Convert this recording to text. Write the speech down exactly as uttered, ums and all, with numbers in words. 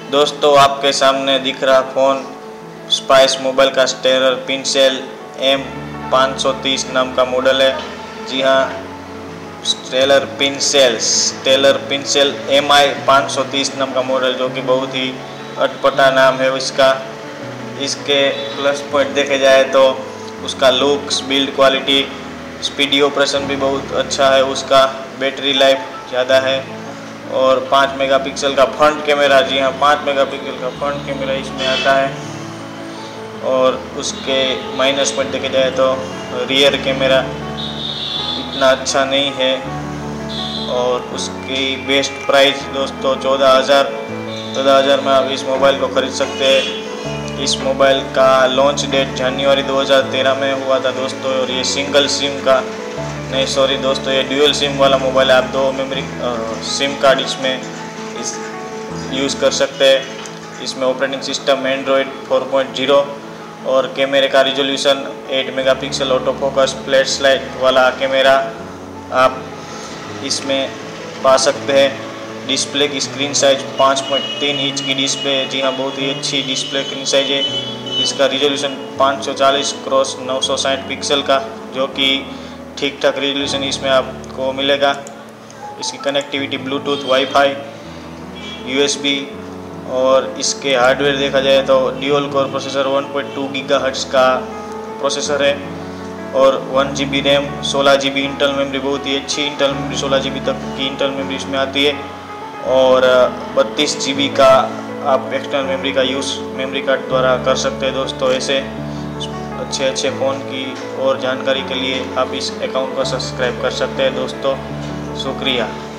दोस्तों आपके सामने दिख रहा फ़ोन स्पाइस मोबाइल का स्टेलर पिनसेल एम पाँच सौ तीस नाम का मॉडल है। जी हाँ, Stellar Pinnacle Stellar Pinnacle M I पाँच सौ तीस नाम का मॉडल, जो कि बहुत ही अटपटा नाम है इसका। इसके प्लस पॉइंट देखे जाए तो उसका looks, build quality, speedy operation भी बहुत अच्छा है, उसका बैटरी लाइफ ज़्यादा है और पाँच मेगापिक्सल का फ्रंट कैमरा, जी हाँ पाँच मेगापिक्सल का फ्रंट कैमरा इसमें आता है। और उसके माइनस पॉइंट देखे जाए तो रियर कैमरा इतना अच्छा नहीं है। और उसकी बेस्ट प्राइस दोस्तों चौदह हज़ार चौदह हज़ार में आप इस मोबाइल को ख़रीद सकते हैं। इस मोबाइल का लॉन्च डेट जनवरी दो हज़ार तेरह में हुआ था दोस्तों। और ये सिंगल सिम का नहीं सॉरी दोस्तों ये ड्यूअल सिम वाला मोबाइल है। आप दो मेमोरी सिम कार्ड इसमें इस यूज़ कर सकते हैं। इसमें operating system Android four point zero और कैमरे का रिजोल्यूशन आठ megapixel auto focus flash light वाला कैमरा आप इसमें पा सकते हैं। डिस्प्ले की स्क्रीन साइज पाँच पॉइंट तीन इंच की डिस्प्ले, जी हाँ बहुत ही अच्छी डिस्प्ले स्क्रीन साइज है। इसका रिजोल्यूशन पाँच सौ चालीस क्रॉस नौ सौ साठ पिक्सल का, जो कि ठीक ठाक रिजोल्यूशन इसमें आपको मिलेगा। इसकी कनेक्टिविटी ब्लूटूथ, वाईफाई, यूएसबी और इसके हार्डवेयर देखा जाए तो dual core processor one point two gigahertz का प्रोसेसर है और वन जी बी रैम, सोलह जी बी इंटरनल मेमोरी, बहुत ही अच्छी इंटरनल मेमोरी सोलह जी बी तक की इंटरनल मेमोरी इसमें आती है। और बत्तीस जी बी का आप एक्सटर्नल मेमोरी का यूज़ मेमोरी कार्ड द्वारा कर सकते हैं दोस्तों। ऐसे अच्छे अच्छे फ़ोन की और जानकारी के लिए आप इस अकाउंट को सब्सक्राइब कर सकते हैं दोस्तों। शुक्रिया।